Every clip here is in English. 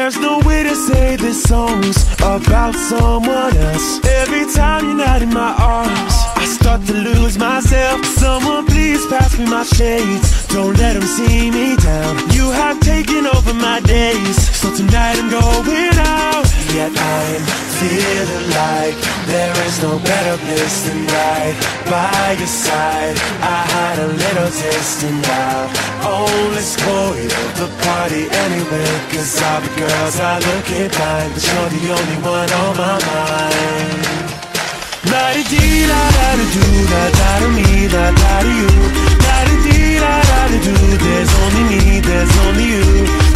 There's no way to say this song's about someone else. Every time you're not in my arms, I start to lose myself. Someone please pass me my shades, don't let them see me down. You have taken over my days, so tonight I'm going out. Yet I'm feeling like there is no better place than right by your side. I had a little taste and now only spoil the party anyway. Cause all the girls are looking fine, but you're the only one on my mind. La-di-dee-la-da-da-do-da-da-da-me, da-da-da-you. La-di-dee-la-da-da-do, there's only me, there's only you.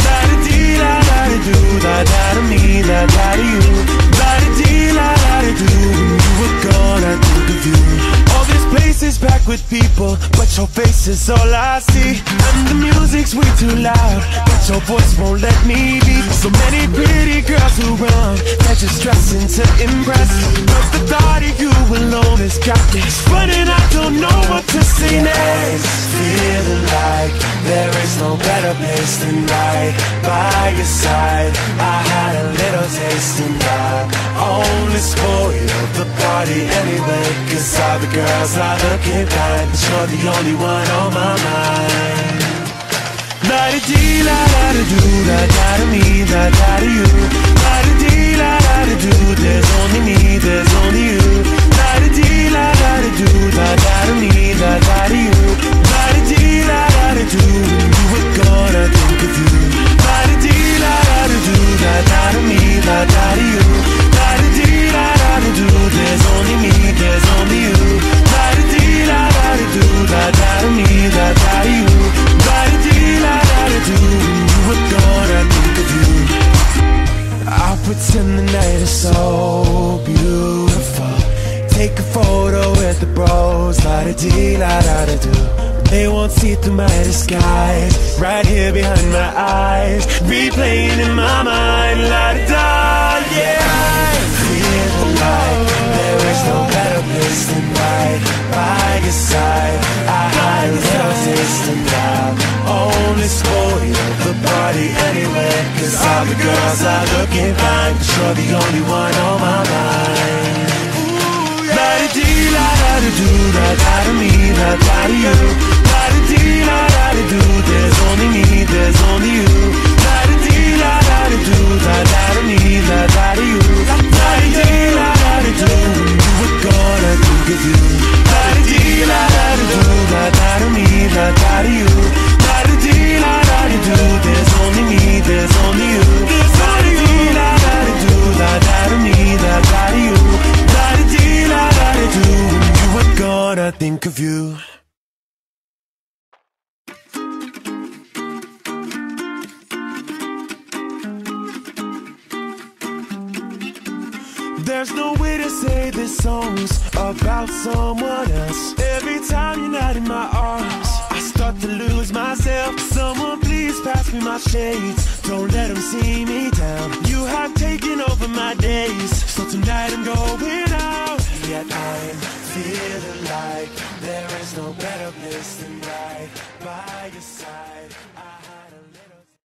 La-di-dee-la-da-da-do-da-da-da-me, da-da-da-you. La-di-dee-la-da-da-do, when you were gone, I think of you. All this place is packed with people, but your face is all I see. And the music's way too loud, but your voice won't let me be. So many pretty girls who run, they're just dressing to impress. But the thought of you alone has got me running, I don't know what to say next. Feeling like there is no better place than right by your side. I had a little taste and I only spoiled the party anyway. Cause all the girls are looking fine, but you're the only one on my mind. La-di-dee-la-da-da-do-da-da-da-me, da-da-da-you. La-di-dee-la-da-da-do, there's only me, there's only you. La-di-dee-la-da-da-do-da-da-da-me, da-da-da-you. La-di-dee-la-da-da-do, when you were gone, I think of you. La-di-dee-la-da-da-do-da-da-da-me, da-da-da-you. La-di-dee-la-da-da-do, there's only me, there's only you. La-di-dee-la-da-da-do-da-da-da-me, da-da-da-you. La-di-dee-la-da-da-do, when you were gone, I think of you. I'll pretend the night is so beautiful. Take a photo with the bros, la-di-dee-la-da-da-do. They won't see through my disguise, right here behind my eyes, replaying in my mind, la-da-da, yeah. I feel like there is no better place than right by your side. I had a little taste and now only spoil the party anyway. Cause all the girls are looking fine, but you're the only one on my mind. La-di-dee-la-da-da-do-da-da-da-me, da-da-da-you. La-di-dee-la-da-da-do, there's only me, there's only you. La-di-dee-la-da-da-do-da-da-da-me, da-da-da-you. La-di-dee-la-da-da-do, when you were gone, I think of you. La-di-dee-la-da-da-do-da-da-da-me, da-da-da-you. La-di-dee-la-da-da-do, there's only me, there's only you. La-di-dee-la-da-da-do-da-da-da-me, da-da-da-you. La-di-dee-la-da-da-do, when you were gone, I think of you. There's no way to say this song's about someone else. Every time you're not in my arms, I start to lose myself. Someone please pass me my shades, don't let them see me down. You have taken over my days, so tonight I'm going out. Yet I'm feeling like there is no better place than